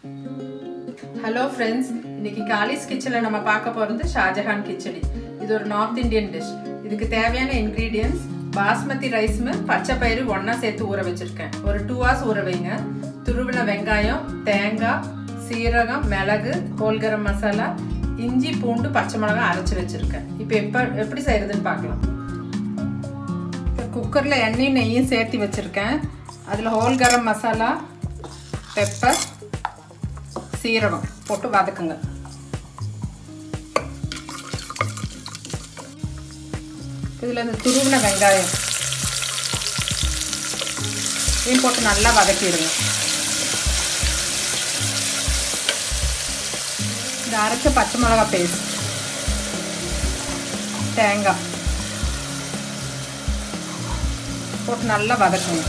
Hello friends, இன்னைக்கு Kallis கிச்சன்ல நம்ம பார்க்க போறது ஷாஜஹான் கிச்சடி. இது ஒரு நார்த் இந்தியன் டிஷ். இதுக்கு தேவையான ingredients பாஸ்மதி ரைஸ் பச்சை பயிறு ஒண்ணா சேர்த்து ஊற வச்சிருக்கேன். ஒரு 2 hours ஊற வைங்க. துருவின வெங்காயம், தேங்காய், சீரகம், மிளகு, ஹோல் கரம் மசாலா, இஞ்சி, பூண்டு, பச்சை மிளகாய் அரைச்சு வச்சிருக்கேன். இப்போ எப்படி செய்யறதுன்னு பார்க்கலாம். குக்கர்ல எண்ணெயும் நெய்யும் சேர்த்து வச்சிருக்கேன். அதுல ஹோல் கரம் மசாலா, பெப்பர், சீரகம் போட்டு வதக்குங்க. இதுல இந்த துருவின வெங்காயம் இதையும் போட்டு நல்லா வதக்கிடுங்க. இந்த அரைச்ச பச்சை மிளகாய் பேஸ்ட், தேங்காய் போட்டு நல்லா வதக்குங்க.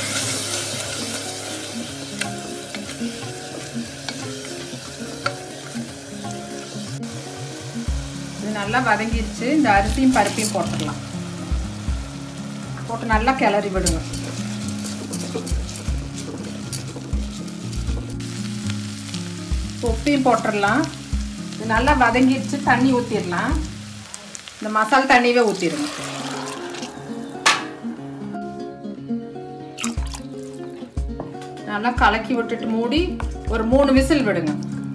இது நல்லா வதங்கிடுச்சு. இந்த அரிசியும் பருப்பையும் போட்டுடலாம். போட்டு நல்லா கிளறி விடுங்க. உப்பையும் போட்டுடலாம். இது நல்லா வதங்கிடுச்சு. தண்ணி ஊற்றிடலாம். இந்த மசாலா தண்ணியவே ஊற்றிடுங்க. நல்லா கலக்கி விட்டுட்டு மூடி ஒரு 3 விசில் விடுங்க.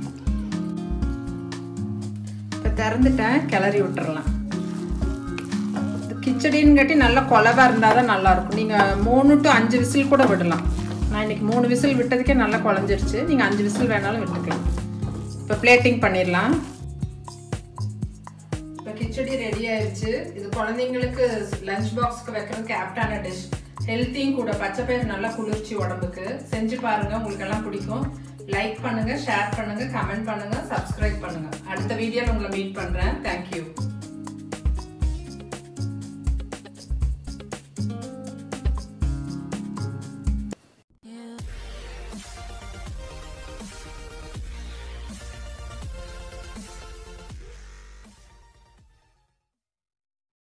இப்போ திறந்துட்டேன், கிளறி விட்டுறலாம். கிச்சடின்னு கட்டி நல்லா குழவா இருந்தால் தான் நல்லாயிருக்கும். நீங்கள் 3 to 5 விசில் கூட விடலாம். நான் இன்னைக்கு 3 விசில் விட்டதுக்கே நல்லா குழஞ்சிருச்சு. நீங்கள் 5 விசில் வேணாலும் விட்டுக்கலாம். இப்போ பிளேட்டிங் பண்ணிடலாம். இப்போ கிச்சடி ரெடி ஆயிடுச்சு. இது குழந்தைங்களுக்கு லஞ்ச் பாக்ஸ்க்கு வைக்கிறதுக்கு ஆப்டான டிஷ். ஹெல்த்தியும் கூட. பச்சை பயிறு நல்லா குளிர்ச்சி உடம்புக்கு. செஞ்சு பாருங்க, உங்களுக்கு எல்லாம் பிடிக்கும். லைக் பண்ணுங்க, ஷேர் பண்ணுங்க, கமெண்ட் பண்ணுங்க, சப்ஸ்கிரைப் பண்ணுங்க. அடுத்த வீடியோல உங்களை மீட் பண்றேன். தேங்க்யூ.